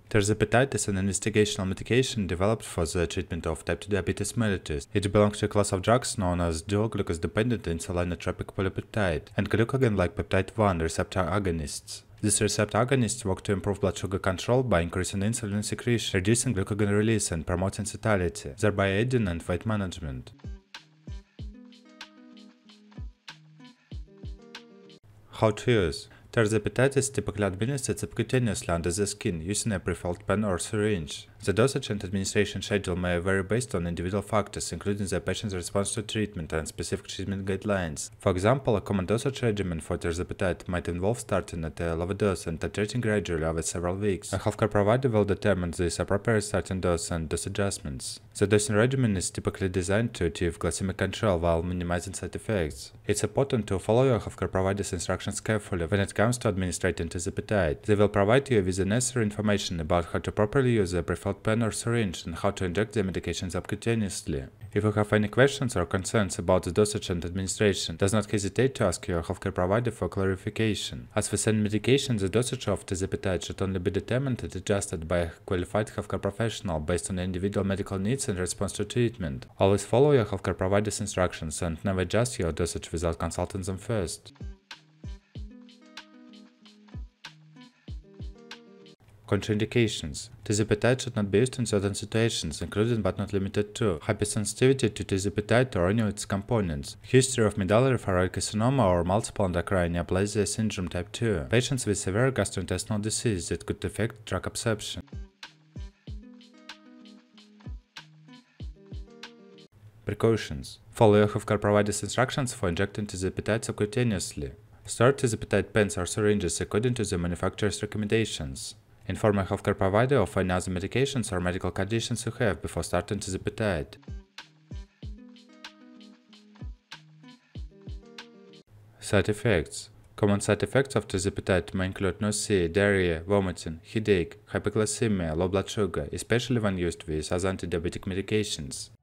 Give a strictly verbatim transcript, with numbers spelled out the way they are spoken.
Tirzepatide is an investigational medication developed for the treatment of type two diabetes mellitus. It belongs to a class of drugs known as dual glucose-dependent insulinotropic polypeptide and glucagon-like peptide one receptor agonists. These receptor agonists work to improve blood sugar control by increasing insulin secretion, reducing glucagon release, and promoting satiety, thereby aiding and weight management. How to use? Tirzepatide is typically administered subcutaneously under the skin using a prefilled pen or syringe. The dosage and administration schedule may vary based on individual factors, including the patient's response to treatment and specific treatment guidelines. For example, a common dosage regimen for tirzepatide might involve starting at a lower dose and titrating gradually over several weeks. A healthcare provider will determine this appropriate starting dose and dose adjustments. The dosing regimen is typically designed to achieve glycemic control while minimizing side effects. It's important to follow your healthcare provider's instructions carefully when it comes to administering tirzepatide. They will provide you with the necessary information about how to properly use the prefilled pen or syringe and how to inject the medication subcutaneously. If you have any questions or concerns about the dosage and administration, do not hesitate to ask your healthcare provider for clarification. As with any medication, the dosage of tirzepatide should only be determined and adjusted by a qualified healthcare professional based on individual medical needs and response to treatment. Always follow your healthcare provider's instructions and never adjust your dosage without consulting them first. Contraindications. Tirzepatide should not be used in certain situations, including but not limited to hypersensitivity to tirzepatide or any of its components, history of medullary thyroid carcinoma or multiple endocrine neoplasia syndrome type two, patients with severe gastrointestinal disease that could affect drug absorption. Precautions. Follow your healthcare provider's instructions for injecting tirzepatide subcutaneously. Store tirzepatide pens or syringes according to the manufacturer's recommendations. Inform your healthcare provider of any other medications or medical conditions you have before starting tirzepatide. Side effects. Common side effects of tirzepatide may include nausea, diarrhea, vomiting, headache, hypoglycemia, low blood sugar, especially when used with other antidiabetic medications.